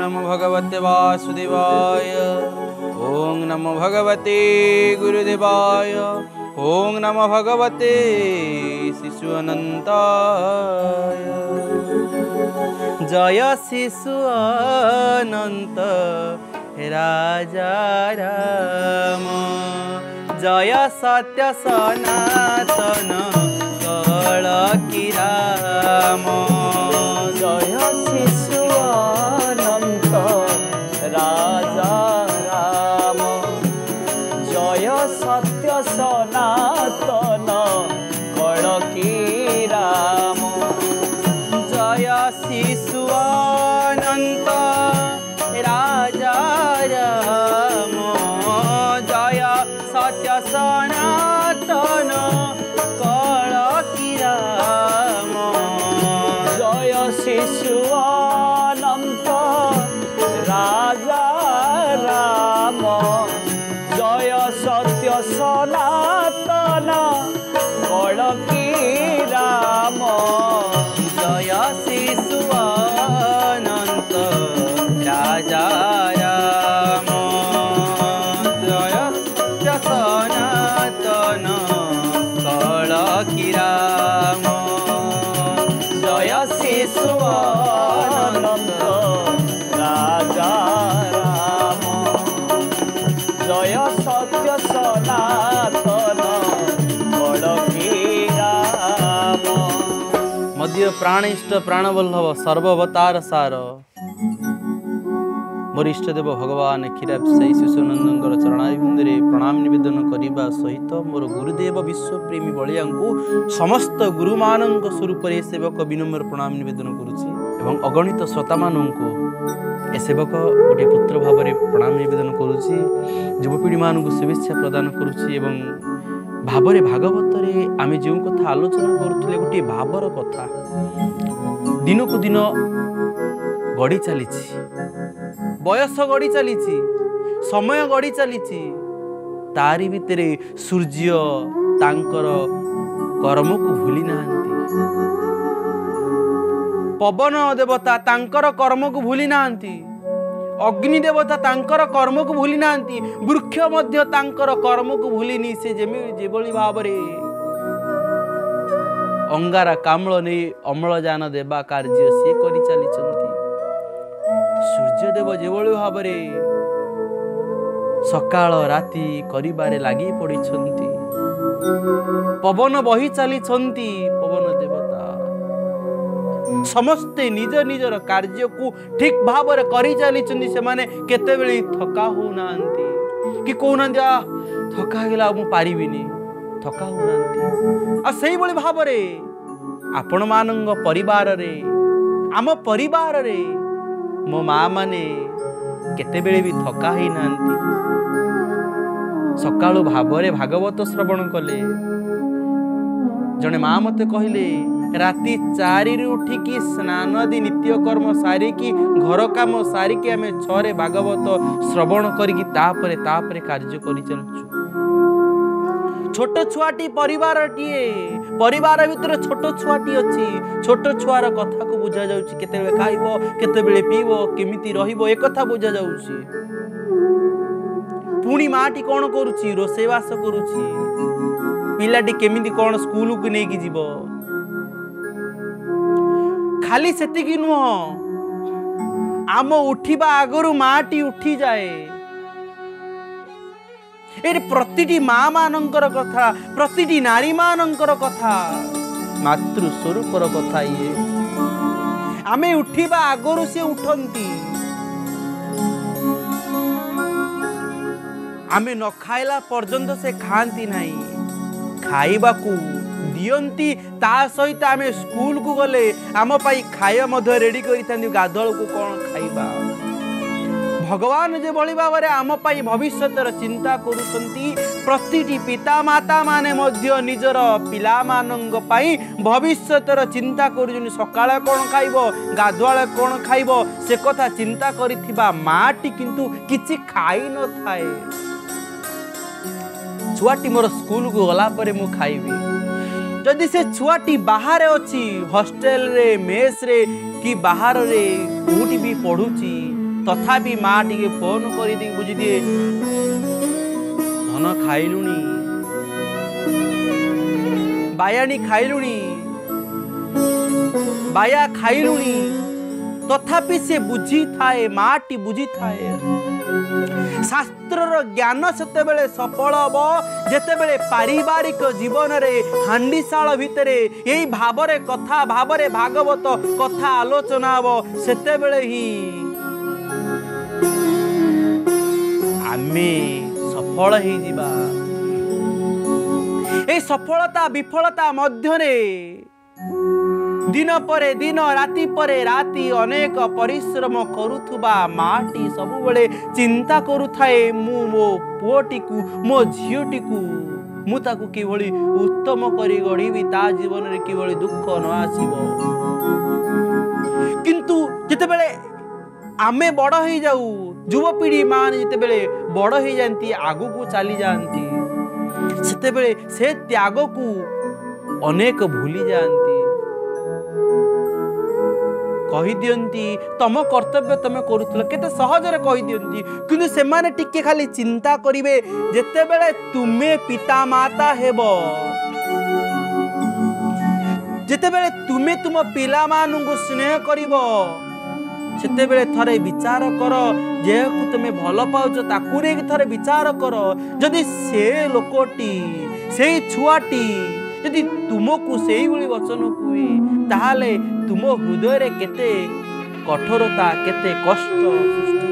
नमो भगवते वासुदेवाय। ओम नमो भगवते गुरुदेवाय। ओम नमो भगवते शिशु अनंताय। जय शिशु अनंत राजा राम। जय सत्य सनातन कल की राम। जय शिशु अनंत राजा राम। जय सत्य सनातन कल की राम। जय शिशु अनंत राजा राम। जय सत्य सनातन कल की राम। जय शिशु अनंत राजा राम। जय सत्य सनातन कल की राम। जय शिशु अनंत राजा राम। जय सनातन कल की राम। जय शिशु अनंत राजा राम। जय सत्य सनातन कल की राम। मध्य प्राणिष्ट प्राणवल्लभ सर्ववतार सार मोर इष्टदेव भगवान क्षीराब्सायी शिशुनंदन चरणारिंदे प्रणाम निवेदन करने सहित मोर गुरुदेव विश्वप्रेमी बलिया समस्त गुरुमान स्वरूप सेवक विनम्र प्रणाम निवेदन करुच्ची। अगणित श्रोता मानक ए सेवक गोटे पुत्र भाव में प्रणाम निवेदन करुच्ची। युवपीढ़ी मानक शुभेच्छा प्रदान करुच्ची। भावरे भागवत आम जो कथा आलोचना करुले गोटे भावर कथा दिन को दिन गड़ी चली बयस गड़ी चली समय गड़ी चली तारी भितरे सूर्य तांकर कर्म को भूली नाहंती। पवन देवता तांकर कर्म को भूली नाहंती। अग्नि देवता तांकर कर्म को भूली नाहंती। वृक्ष मध्य तांकर कर्म को भूलिनी से जेभली भाव अंगारा कामल ने अम्लजान देवा कार्य सी करि चलिचंती। सूर्यदेव जेभली भाव सकाळ राति करिबारे लागि पड़िछंती। पवन बही चलिछंती। पवन देवता समस्ते निज निजर कार्य को ठीक भाव में करि चलिछंती। से माने केतेबेले थका हो नांती कि कहउनांती थका गेला मु पारिबिनी थका हो नांती। आ सेही बळी भाव रे आपण मानंग परिवार रे आम परिवार रे मो माँ माने केतेबेले भी थका ही नांती। सकाळु भावरे भागवत श्रवण कले। जने माँ मते कहले राति 4 उठिकी स्नान आदि नित्यकर्म सारिकी घर काम सारिकी आम 6 भागवत श्रवण करिकी तापरे कार्य करि चलछु। छोट छुआटी परिवार भितर छोट छुआटी अच्छी। छोट छुआर कथा को बुझा जाउची। केतेबेले खाइबो केतेबेले पीबो केमिति रहिबो ए कथा बुझा जाउची। पुणी माटी कौन करुची रोषेबास करुची। पिलाटी केमिति कौन स्कूल को नेकी जीवो। खाली सेतिकी नुह आम उठिबा आगरु माटी उठी जाए। ए प्रतिटी माँ मानकर कथा प्रतिटी नारी मानकर कथा मातृ स्वरूपर कथा ये आमे उठिबा आगरु से उठंती। आमे न खाइला पर्यंत से खाती नहीं। खाइबा को दियंती ता सहित आमे स्कूल को गले आम पाई खाया मध्य रेडी करि थांती। गाधल को कौन खाइबा। भगवान जे भली भाव में आम पाई भविष्यतर चिंता करुछंती। प्रतिटी पिता माता माने मध्य निजर पिला मानंग पाई भविष्यतर चिंता करुछन। सकाळे कोन खाइबो गाधुआळे कोन खाइबो से कथा चिंता करिथिबा माटी किंतु किछि खाई न थाए। छुआटी मोर स्कूल को गला परे मु खाइबी। जदि से छुआटी बाहर अच्छी हॉस्टेल रे मेस रे कि बाहर रे कोठी भी पढ़ुची तथापि माँ टी फोन कर बुझी दिए धन खाइलुणी बायाणी खाइलुणी बाया खाइलुणी तथापि से बुझी थाए माँ टी बुझी थाए शास्त्रर ज्ञान सेते बेले सफल हबो जेते बेले पारिवारिक जीवन रे हांडीशाल भितरे एई भावरे कथा भावरे भागवत कथा आलोचना हबो सेते बेले ही आमे सफल ही जिबा। ए सफलता विफलता मध्यरे दिन परे दिन राति परे राति अनेक परिश्रम करुथुबा माटी सबुबले चिंता करुथाए मु मो पुओटी को मो झीओटी को मु ताकू किभली उत्तम करी गढ़ी ता जीवन रे किभली दुख न आसीबो। किंतु जेतेबेले आमे बड़ हो जाऊ युवपीढ़ी मान जेतेबेले बड़ हो जाती आगु को चली जाती सेतेबेले से त्याग को अनेक भूली जाती कही दियंती तम कर्तव्य तमे करूथलो केते सहजरे कही दियंती किंतु से माने टिके खाली चिंता करिवे जेते बेले तुमे पिता माता हेबो जेते बेले तुमे तुम पिला मानुंगु स्नेह करिवो सेते बेले थरे विचार कर जेहकु तुमे भल पाउछ ताकु रे थरे विचार कर जदि से लोकटी सेई छुआटी यदि तुमको से वचन कुए ताहले तुम हृदय रे केते कठोरता केते कष्ट सृष्टि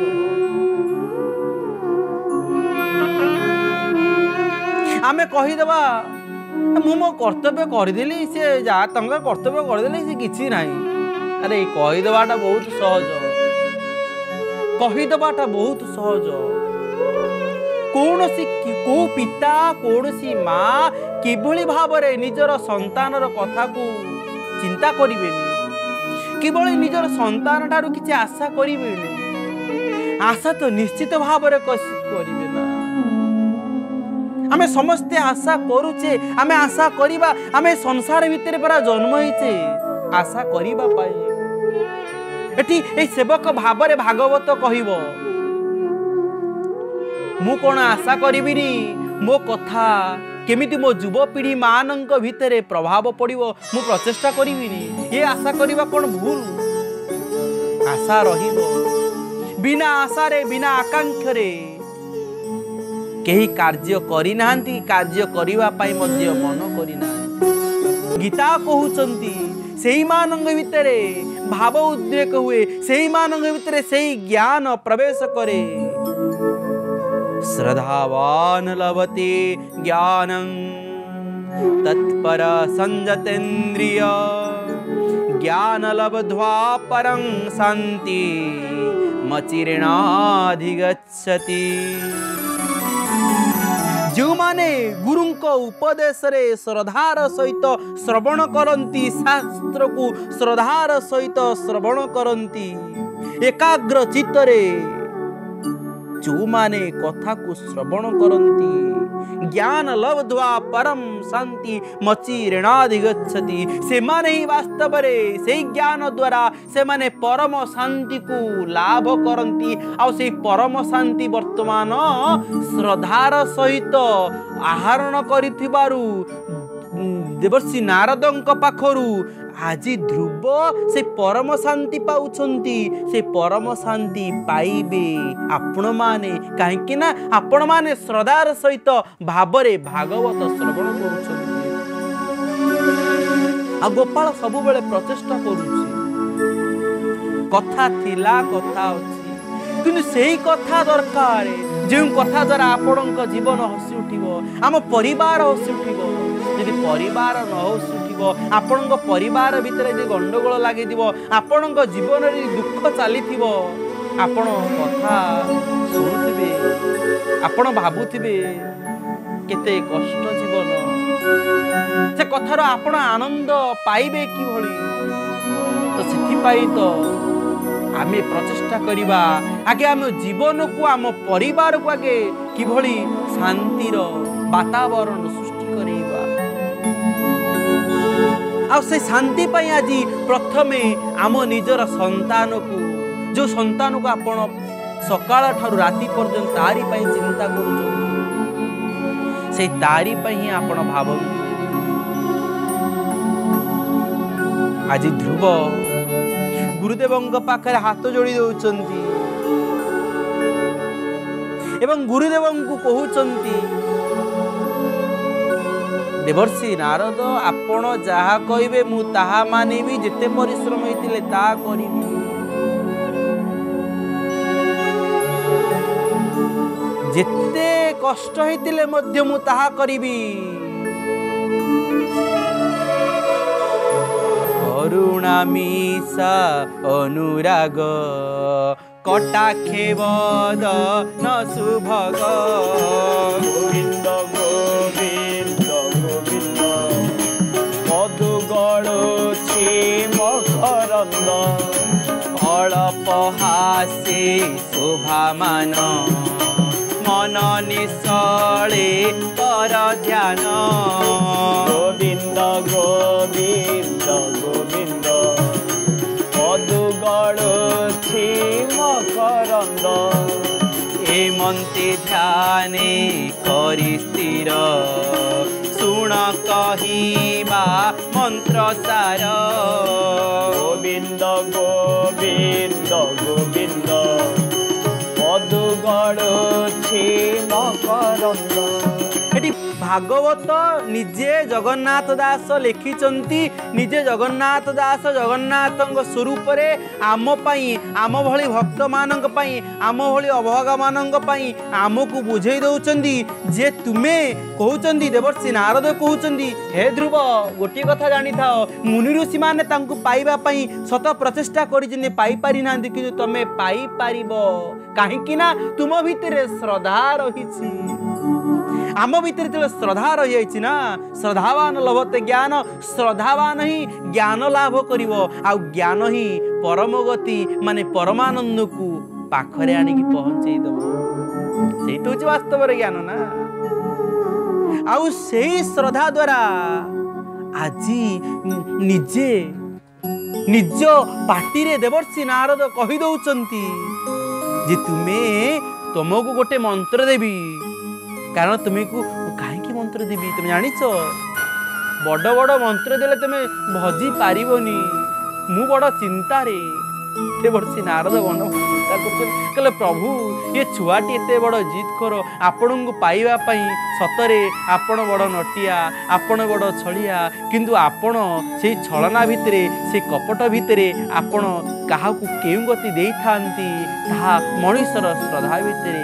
आमे कही देबा मु मो कर्तव्य करदेली से जा तंग कर्तव्य करदेली से किछि नाही। अरे कही देबाटा बहुत सहज कही देबाटा बहुत सहज कौनसी को पिता कौनसी माँ किभली भावरे निजर संतानर कथा को चिंता करिवेनी किभली निजर संतान ठारू किछि आशा करिवेनी आशा तो निश्चित भावरे करिवे ना। आमे समस्ते आशा करूचे आमे आशा करिबा आमे संसार भितर परा जन्म होइचे आशा करिबा पाई एठी ए सेवक भावरे भागवत कहिबो मु कौन आशा करिबिनी मो कथा केमिति मो युवपीढ़ी मानक भितरे प्रभाव पड़िबो मु प्रचेष्टा करिबिनी ये आशा करिबा कौन भूल आशा रहिबो बिना आशा रे बिना आकांक्षा रे केही कार्य करि नाहंती कार्य करिवा पाई मध्य मन करि ना। गीता कहउचंती सेही मानक भितरे भाव उद्रेक हुए सेही मानक भितरे सेही ज्ञान प्रवेश करे श्रद्धावान लभते ज्ञानं तत्पर संजतेन्द्रिय ज्ञान लब्ध्वा परं शांति मचिरेणाधिगच्छति। जो माने गुरुंक उपदेश रे श्रद्धार सहित श्रवण करंती शास्त्र को श्रद्धार सहित श्रवण करंती एकाग्र चित्तरे जो माने कथा को श्रवण करंती ज्ञान लब्ध्वा परम शांति मचिरेणाधिगच्छति से माने ही वास्तव रे से ज्ञान द्वारा से माने परम शांति को लाभ करंती आ से परम शांति वर्तमान श्रद्धार सहित आहरण करिथिबारु देवर्षि नारदंक पाखरु आजी ध्रुव से परम शांति पाउछंती से परम शांति पाइबे आपण माने काहेकि ना आपण माने श्रद्धार सहित भावरे भागवत श्रवण करूछंती। आ गोपाल सब बेले प्रचेष्टा करूछि कथा थिला कथा अछि किंतु सेही कथा दरकार जे कथा द्वारा आपणक जीवन हसी उठिबो आम परिवार हसी उठिबो यदि परिवार न हसी उठिबो आपणक परिवार भितर यदि गंडगोल लागिदिबो आपणक जीवन रे दुख चलीथिबो आपण कथा शुणुथिबे आपण भाबुथिबे केते कष्ट जीवन से कथार आपण आनंद पाइबे कि भली तो सेथि पाई तो आमे प्रचेष्टा करिबा आगे आम जीवन को आम परिवार को आगे किभली शांतिर वातावरण सृष्टि करिबा आ से शांति पाई आज प्रथमे आम निजर संतान को जो संतान को आपण सकाळ ठारू राति पर्यंत तारी पई चिंता करूछन से तारी पई ही आपण भावन आज ध्रुव गुरुदेवंग पाखरे हाथ जोड़ी दउचंती एवं गुरुदेवंकु कहउचंती देवर्षि नारद आपण जहा कहिबे मु ताहा मानिबी जेते परिश्रम हेतिले ता करिबी जेते कष्ट हेतिले मध्य मु ताहा करिबी करुणामीसा अनुराग कटाक्षे वद न सुभग गोविंद गोविंद गोविंद मधु गड़ुछि मकरंद फलपहासे शोभामान मन निशले पर ध्यान गोविंद गोविंद गोविंद मधु गड़ुछि मकरंद हेमंते ध्याने करि स्थिर सुण कहिबा मंत्र सार गोविंद गोविंद गोविंद मधु गड़ुछि मकरंद। एटी भागवत निजे जगन्नाथ दास लिखिचंती निजे जगन्नाथ दास जगन्नाथंग स्वरूप रे आम पई आम भली भक्त मानंग पई आम भली अभागा मानंग पई आमको बुझेई दउचंदी जे तुमे कहउचंदी देवर्षि नारद कहउचंदी हे ध्रुव गोटी कथा जानि थाओ मुनि ऋषि माने तांकु पाइबा पई शत प्रचेष्टा करिजिने पाई पारि नांदी कि तमे पाई पारिबो काहे कि ना तुम भितरे श्रद्धा रहिछि आम भीतर जो श्रद्धा रही ना श्रद्धावान लभते ज्ञान श्रद्धावान ही ज्ञान लाभ करिवो आ ज्ञान ही परम गति माने परमानंद को पाखरे आनी की पहुंचई दबो सेही तो वास्तव रे ज्ञान ना आउ सेही श्रद्धा द्वारा आजी निजे निज पार्टी रे देवर्षि नारद कहि दउचंती जे तुमे तुमको गोटे मंत्र देबी कारण तुम्हें को कहीं मंत्र देवी तुम जान बड़ बड़ मंत्र देले तुम्हें भजी पारिबनी मु बड़ चिंता रे वर्षी नारद मन चिंता कर प्रभु ये छुआटी एत बड़ जिद कर आपण को पाइबा सतरे आपण बड़ नटिया आपण बड़ छलिया किंतु आपण से छलना भितरे से कपट भितरे आपण क्या केउ गति दे था मनुष्यर श्रद्धा भितरे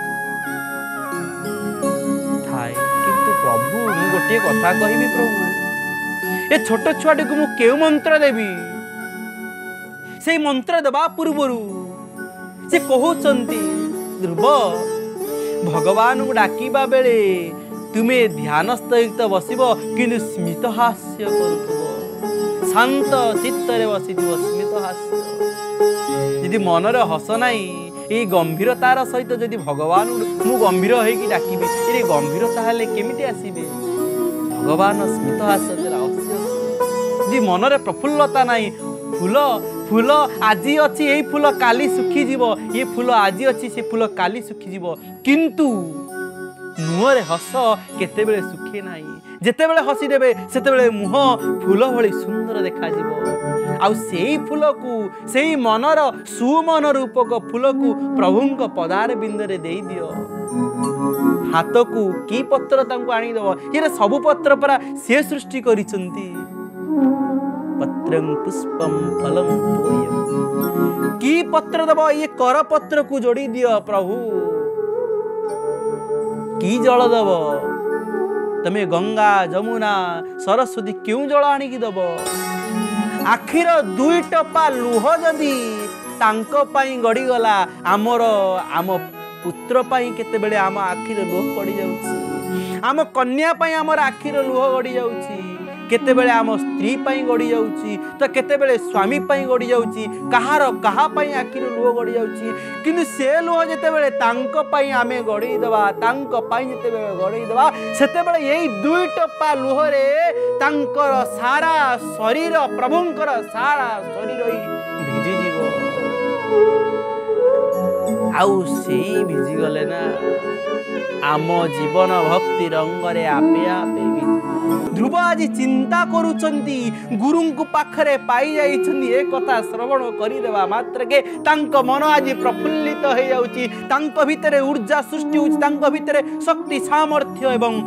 किंतु प्रभु मु गोटे कथा कहबी प्रभु ए छोट छुआटी को मु केउ मंत्र देवी से मंत्र दबा पूर्वरु से कहउचंती ध्रुव भगवान को डाकिबा बेले तुमे ध्यानस्थ बसिब किंतु स्मित हास्य करुथबो शांत चित्तरे बसिथिबो स्मित हास्य यदि मनरे हस नाही ये गंभीरतार सहित जदि भगवान मु गंभीर होगी डाकिबी ये गंभीरता हेले केमिति आसीबे भगवान स्मित हास्य जी मनरे प्रफुल्लता नाही फूल फूल आज अच्छी यही फूल काली सुखी जीव ये फूल आज अच्छी से फूल काली सुखी जीव किंतु मुहरे हस केतेबेले सुखे नाही जेतेबेले हसी देबे सेतेबेले मुह फूल भली सुंदर देखा जीव आउ सेही फूल को सेही मनर सुमन रूपक फूल को प्रभुंक पदार बिंदरे दे दियो हाथ को की पत्र तांको आनी दबो ये सबु पत्र परा से सृष्टि करिसंती पत्रं पुष्पं फलं तोयं की पत्र दबो ये कर पत्र को जोड़ी दियो प्रभु की जल दबो तमे गंगा जमुना सरस्वती क्यों जल आनी की दबो आखिर दुई टपा लुह जदि तांको पाई गड़ी गला आमर आम पुत्र पाई केते बेले आम आखिर लुह गड़ी जाउची आम कन्या पाई आमर आखिर लुह गड़ी जाउची केतेबेले आम स्त्री पाई गड़ी जाउची तो केतेबेले स्वामी पाई गड़ी जाउची कहार कहा पाई आखिर लुह गड़ी जाउची किंतु से लुह जेतेबेले तांको पाई आमे गड़ी दबा तांको पाई जेतेबेले गड़ी दबा सेतेबेले एई दुई टपा लुह रे तांकर सारा शरीर प्रभुंकर सारा शरीर भिजी जीव आउ से भिजी गले ना आम जीवन भक्ति रंगरे आपे आपे ध्रुव आज चिंता करुचंती गुरु को पाखरे पाई जाइछंती ए कथा श्रवण करिदेवा मात्र के तांको मन आज प्रफुल्लित हो जाउची तांको भितरे ऊर्जा सृष्टि होउची तांको भितरे शक्ति सामर्थ्य एवं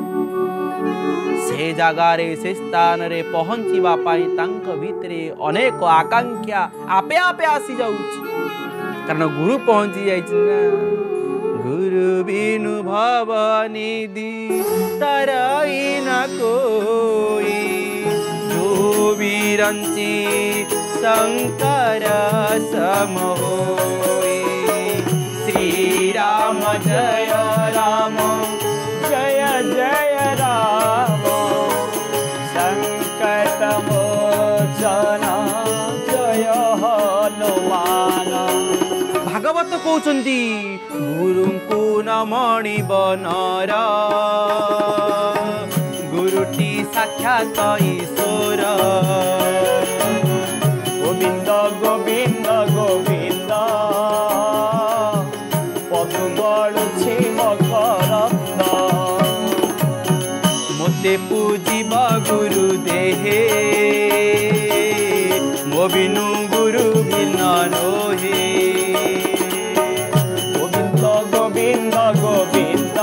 से जगारे से स्थान रे पहुंचीबा पाई तांको भितरे अनेक आकांक्षा आपे आपे आसी जाउची कारण गुरु पहुंची जाइछन ना गुरु बिनु भवनिधि तरई न कोई जो विरंची शंकर सम होई श्री राम जय राम जय जय राम संकट मोचन जय हनुमान भागवत कहते गुरु को नमणि बनर गुरुटी साक्षात ईश्वर गोविंद गोविंद गोविंद पदु गड़ुछि मकरंद मोते पूजिब गुरु देहे मो बिनु गुरु भिन्न नोहे गोविंद गोविंद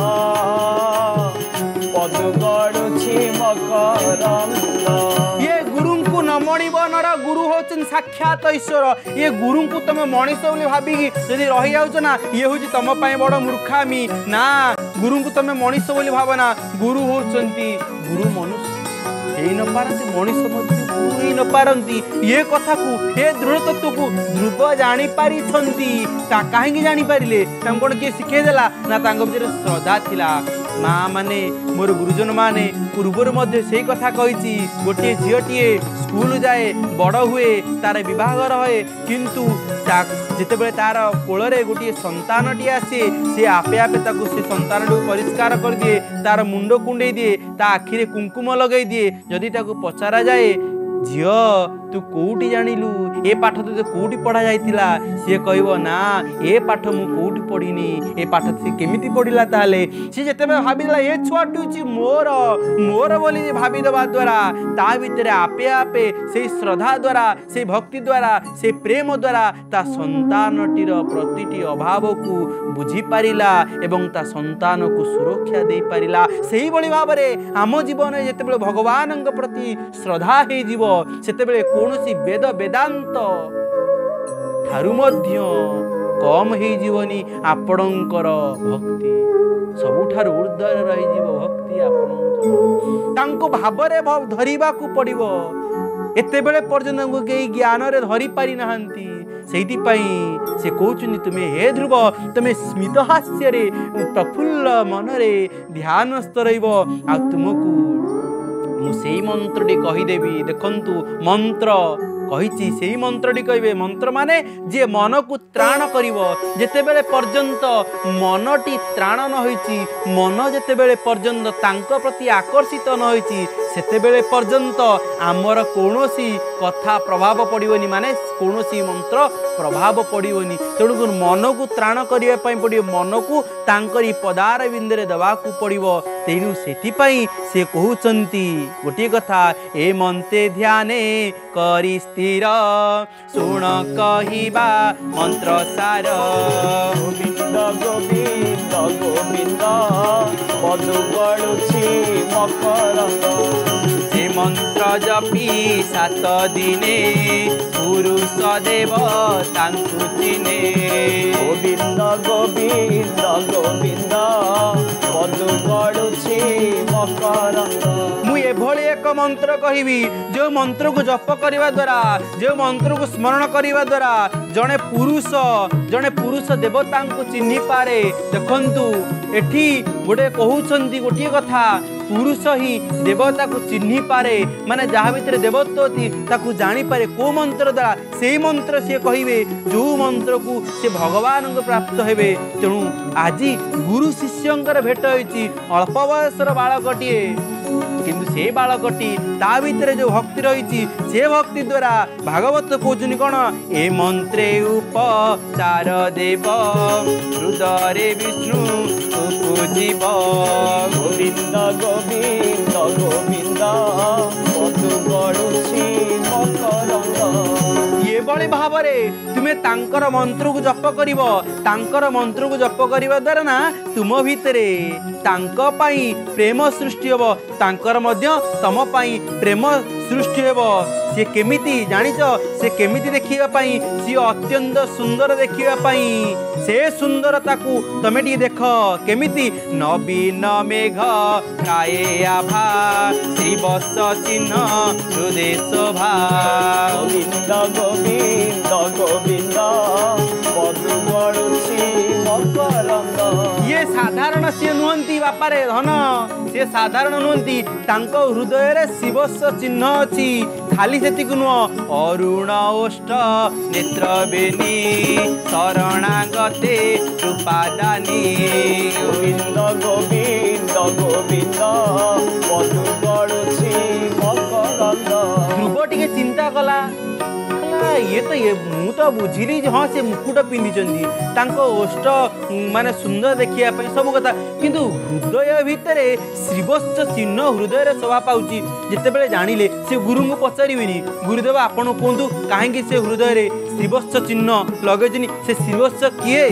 पदु गड़ुछि मकरंद ये गुरु को नमणिब नर गुरु होचन साक्षात ईश्वर ये गुरु को तुम मनीष बोली भाविकी यदि रही जाऊच ना ये हूँ तुम बड़ मूर्खामी ना गुरु को तुम मनीष बोली भावना गुरु होचंती गुरु मनुष्य न पारती मनीष गुरु न पारती ये कथा को ये दृढ़ तत्व को ध्रुव जानी पारी कहीं जानी पारिले कौन किए शिखेदेला ना भीतर श्रद्धा थिला माँ माने मोर गुरुजन माने पूर्वर से कथा कही गोटे झीटीए स्कूल जाए बड़ हुए तार विवाहर हुए किंतु जितेबले तार कोल गोटे संतान टी आसे से आपे आपे से संतान को परिष्कार कर दिए तार मुंड कुंडे दिए ता आखिरे कुंकुम लगे दिए जदि ताको पचारा जाए झियो तू कोठी जानिलु ए पाठ तो कोठी पढ़ा जाइतिला सी कहबो ना ए पाठ मु कोठी पढ़िनी ए पाठ से केमिति पढ़िला ताले सी जेतेबे भाबिला ए छुआटुची मोर मोर बोली भाबी देबा द्वारा ता भितरे आपे आपे से श्रद्धा द्वारा से भक्ति द्वारा से प्रेम द्वारा ता संतानटीर प्रतिटी अभाव को बुझी पारिला एवं ता संतान को सुरक्षा दे पारिला सेही बळी भाबरे आम जीवन जेतेबे भगवान प्रति श्रद्धा हे जीव सेतेबेले कौनसी वेद वेदांत ठारू मध्य कम हो जीवनी आपणकर भक्ति सबुठार ऊर्ध्वर रही जीव भक्ति आपणकर तांको भावरे धरिबा को पड़िबो एते बेले पर्यंत कई ज्ञान रे धरि पारि नाहंती सेठी पई से कहउचनी तुमे हे ध्रुव तुमे स्मित हास्य रे प्रफुल्ल मन रे ध्यानस्थ रहिबो आ तुमको मुझे मंत्रटी कहीदेवी देखंतु मंत्र कही से मंत्रटी कहे मंत्र माने जे मन को त्राण करिवो जेतेबेले पर्यंत मनटी त्राण न होईची मन जेतेबेले पर्यंत तांको प्रति आकर्षित न होईची सेतेबेले पर्यंत आमर कौनसी कथा प्रभाव पड़िवनी माने कौनसी मंत्र प्रभाव पड़िवनी तेणुक मन को त्राण करिया पई पड़ियो मन को तांकरी पदार बिंदरे दवा को पड़िवो तेणु सेथिपई से कहउचंती गोटे कथा ए मनते ध्याने करी स्थिर सुण कहिबा मंत्र सार गोविंद गोविंद गोविंद पदु गड़ुछि मकरंद जे मंत्र जपी 7 दिने पुरुष देव तांकु चिने गोविंद गोविंद गोविंद पदु गड़ुछि मकरंद मु एभली एक मंत्र कहिबी जो मंत्र को जप करिवा द्वारा जो मंत्र को स्मरण करिवा द्वारा जने पुरुष देवता को चिन्हि पारे देखंतु एठी गोटे कहउछंती गोटे कथा पुरुष ही देवता को चिन्हि पारे माने जहाँ भीतर देवत्व होती ताकू जानी पारे को मंत्र द्वारा से मंत्र से कहिबे जो मंत्र को से भगवान को प्राप्त हेबे तेणु आज गुरु शिष्यंकर भेट होइछि अल्प बयसर बालकटिए किंतु से बालकटी ता भितर जो भक्ति रही से भक्ति द्वारा भागवत कहते कौन ए मंत्रे उपचार देव हृदय विष्णु उपजीव गोविंद गोविंद गोविंद मधु गड़ुछि मकरंद ये बड़े भाव तुम्हें तांकर मंत्र को जप करिव तांकर मंत्र को जप करिवा द्वारा ना तुम भितरे तांको पाई प्रेम सृष्टि होब तांकर मध्य तम पाई प्रेम सृष्टि होब से केमिति जानिच से केमिति देखिबा पाई सी अत्यंत सुंदर देखिबा पाई से सुंदरता को तमे टी देख केमिति नवीन मेघ प्राये आभा श्री बस चिन्ह हृदय शोभा गोविंद गोविंद गोविंद मधु गड़ुछि मकरंद ये साधारण सी नुहंती बापारे धन से साधारण नुहंती तांको हृदय रे शिवस्व चिन्ह अछि खाली सेतिक नुह अरुण ओष्ठ नेत्रबेनी शरणागते रूपादानी गोविंद गोविंद गोविंद मधु गड़ुछि मकरंद ध्रुव टिके चिंता कला ये तो ये मु तो बुझिली हाँ से मुकुट पिंधि तांको ओष्ठ माने सुंदर देखिया सब कथा किंतु हृदय भितर श्रीवत्स चिन्ह हृदय रे शोभा पाउची जितेबेले जानिले से गुरु को पचारिबेनी गुरुदेव आपण कहतु कहीं से हृदय रे श्रीवत्स चिन्ह लगेजनी से श्रीवत्स किए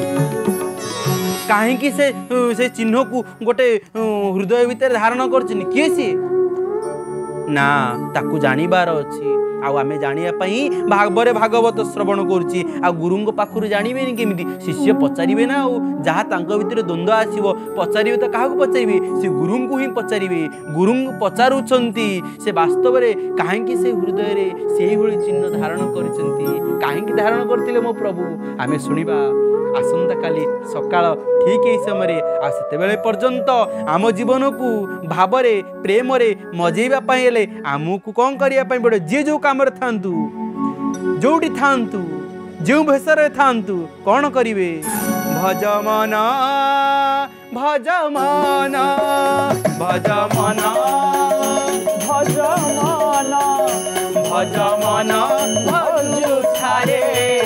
कहीं से चिन्ह को गोटे हृदय भितर धारण करछनी किए सी ना ताकू जानिबार अछि आउ आमे जानिया पई भागवरे भागवत श्रवण करूची आ गुरुंग पाखरु जानिबेनी केमिति शिष्य पचारिबे ना आउ जहा तांको भितर द्वंद्व आसीबो पचारिबे त काहाकू पचारिबे से गुरुंगु ही पचारिबे गुरुंग पचारुचंती से वास्तव रे काहेकि से हृदय रे सेही होली चिन्ह धारण करिसंती काहेकि धारण करथिले मो प्रभु आमे सुनिबा आसंता काली सकाळ ठीक एई समय आ सेतेबेले पर्यंत आम जीवन को भावरे प्रेम रे मजेइबा पई हेले आमु को कोन करिया पई बडे जे जो काम रे थांतु जोडी थांतु जो भेसरे थांतु कोन करिवे भज मन भज मन भज मन भज मन भज मन भजु थारे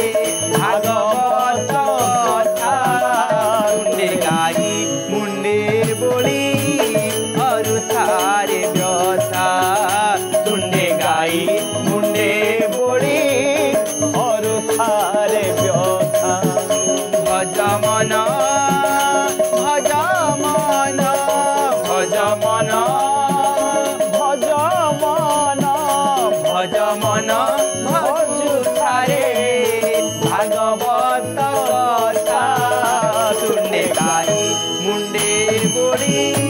भागवत मुंडे गाई मुंडे बोली अरु थारे व्यथा मुंडे गाई मुंडे बोली अरु थारे व्यथा भज मन भज मन भज मन भज मन भज मन भजु थारे भागवत कथा मुंडे गाई मुंडे बोली